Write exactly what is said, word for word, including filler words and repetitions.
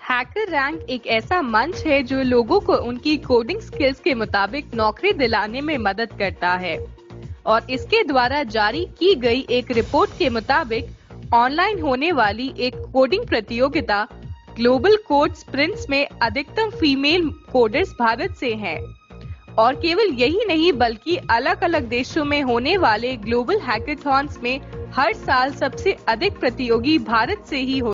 Hacker rank एक ऐसा मंच है जो लोगों को उनकी कोडिंग स्किल्स के मुताबिक नौकरी दिलाने में मदद करता है और इसके द्वारा जारी की गई एक रिपोर्ट के मुताबिक ऑनलाइन होने वाली एक कोडिंग प्रतियोगिता ग्लोबल कोड स्प्रिंट्स में अधिकतम फीमेल कोडर्स भारत से हैं और केवल यही नहीं बल्कि अलग-अलग देशों में होने वाले ग्लोबल हैकाथॉन्स में हर साल सबसे अधिक प्रतियोगी भारत से ही होते हैं।